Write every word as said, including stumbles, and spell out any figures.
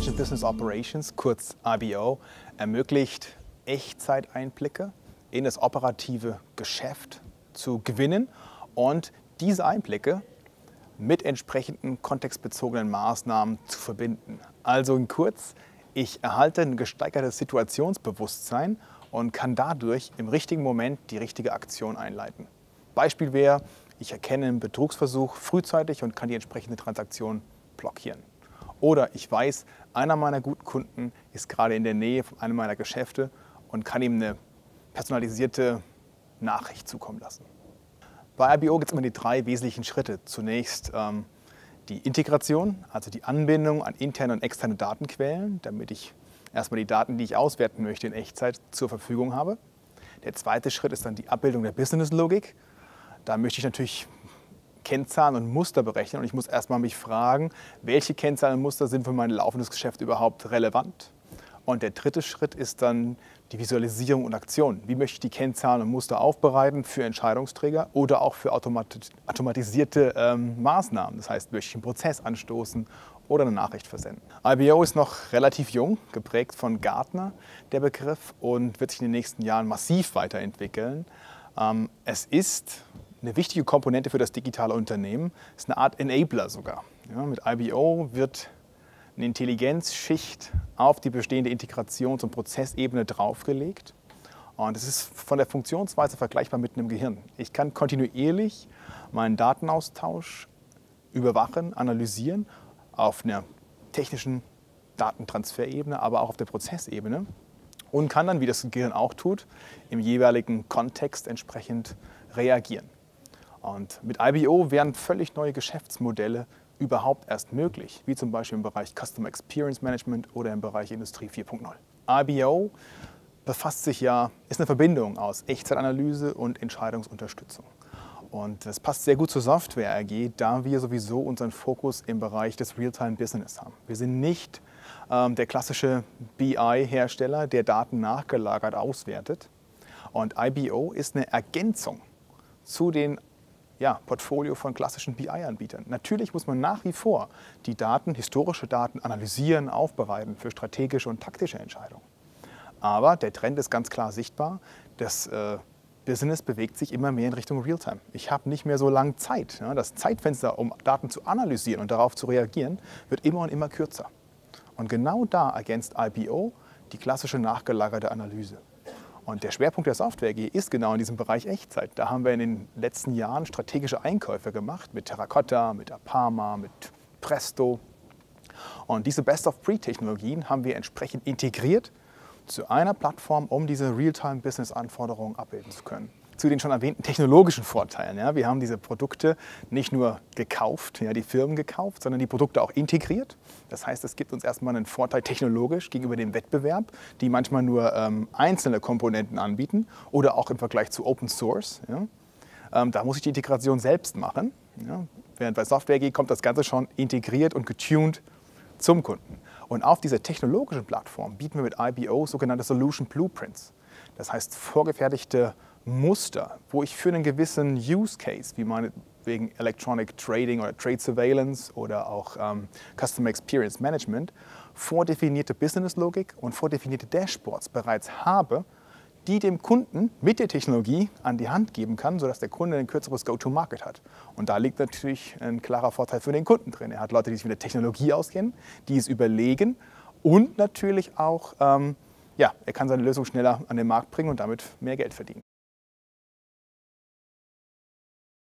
Intelligent Business Operations, kurz I B O, ermöglicht Echtzeiteinblicke in das operative Geschäft zu gewinnen und diese Einblicke mit entsprechenden kontextbezogenen Maßnahmen zu verbinden. Also in kurz, ich erhalte ein gesteigertes Situationsbewusstsein und kann dadurch im richtigen Moment die richtige Aktion einleiten. Beispiel wäre, ich erkenne einen Betrugsversuch frühzeitig und kann die entsprechende Transaktion blockieren. Oder ich weiß, einer meiner guten Kunden ist gerade in der Nähe von einem meiner Geschäfte und kann ihm eine personalisierte Nachricht zukommen lassen. Bei I B O gibt es immer die drei wesentlichen Schritte. Zunächst ähm, die Integration, also die Anbindung an interne und externe Datenquellen, damit ich erstmal die Daten, die ich auswerten möchte, in Echtzeit zur Verfügung habe. Der zweite Schritt ist dann die Abbildung der Business-Logik. Da möchte ich natürlich Kennzahlen und Muster berechnen und ich muss erstmal mich fragen, welche Kennzahlen und Muster sind für mein laufendes Geschäft überhaupt relevant. Und der dritte Schritt ist dann die Visualisierung und Aktion. Wie möchte ich die Kennzahlen und Muster aufbereiten für Entscheidungsträger oder auch für automat automatisierte ähm, Maßnahmen? Das heißt, möchte ich einen Prozess anstoßen oder eine Nachricht versenden. I B O ist noch relativ jung, geprägt von Gartner, der Begriff, und wird sich in den nächsten Jahren massiv weiterentwickeln. Ähm, es ist eine wichtige Komponente für das digitale Unternehmen, es ist eine Art Enabler sogar. Ja, mit I B O wird eine Intelligenzschicht auf die bestehende Integrations- und Prozessebene draufgelegt. Und es ist von der Funktionsweise vergleichbar mit einem Gehirn. Ich kann kontinuierlich meinen Datenaustausch überwachen, analysieren auf einer technischen Datentransferebene, aber auch auf der Prozessebene und kann dann, wie das Gehirn auch tut, im jeweiligen Kontext entsprechend reagieren. Und mit I B O werden völlig neue Geschäftsmodelle überhaupt erst möglich, wie zum Beispiel im Bereich Customer Experience Management oder im Bereich Industrie vier Punkt null. I B O befasst sich ja, ist eine Verbindung aus Echtzeitanalyse und Entscheidungsunterstützung. Und das passt sehr gut zur Software A G, da wir sowieso unseren Fokus im Bereich des Real-Time-Business haben. Wir sind nicht ähm, der klassische B I-Hersteller, der Daten nachgelagert auswertet. Und I B O ist eine Ergänzung zu den Ja, Portfolio von klassischen B I-Anbietern. Natürlich muss man nach wie vor die Daten, historische Daten analysieren, aufbereiten für strategische und taktische Entscheidungen. Aber der Trend ist ganz klar sichtbar. Das äh, Business bewegt sich immer mehr in Richtung Realtime. Ich habe nicht mehr so lange Zeit. Ja, das Zeitfenster, um Daten zu analysieren und darauf zu reagieren, wird immer und immer kürzer. Und genau da ergänzt I B O die klassische nachgelagerte Analyse. Und der Schwerpunkt der Software A G ist genau in diesem Bereich Echtzeit. Da haben wir in den letzten Jahren strategische Einkäufe gemacht mit Terracotta, mit Apama, mit Presto. Und diese Best-of-Breed-Technologien haben wir entsprechend integriert zu einer Plattform, um diese Real-Time-Business-Anforderungen abbilden zu können. Zu den schon erwähnten technologischen Vorteilen. Ja, wir haben diese Produkte nicht nur gekauft, ja, die Firmen gekauft, sondern die Produkte auch integriert. Das heißt, es gibt uns erstmal einen Vorteil technologisch gegenüber dem Wettbewerb, die manchmal nur ähm, einzelne Komponenten anbieten oder auch im Vergleich zu Open Source. Ja. Ähm, da muss ich die Integration selbst machen. Ja. Während bei Software A G kommt das Ganze schon integriert und getuned zum Kunden. Und auf dieser technologischen Plattform bieten wir mit I B O sogenannte Solution Blueprints. Das heißt vorgefertigte Muster, wo ich für einen gewissen Use Case, wie meinetwegen Electronic Trading oder Trade Surveillance oder auch ähm, Customer Experience Management, vordefinierte Business-Logik und vordefinierte Dashboards bereits habe, die dem Kunden mit der Technologie an die Hand geben kann, sodass der Kunde ein kürzeres Go-to-Market hat. Und da liegt natürlich ein klarer Vorteil für den Kunden drin. Er hat Leute, die sich mit der Technologie auskennen, die es überlegen und natürlich auch, ähm, ja, er kann seine Lösung schneller an den Markt bringen und damit mehr Geld verdienen.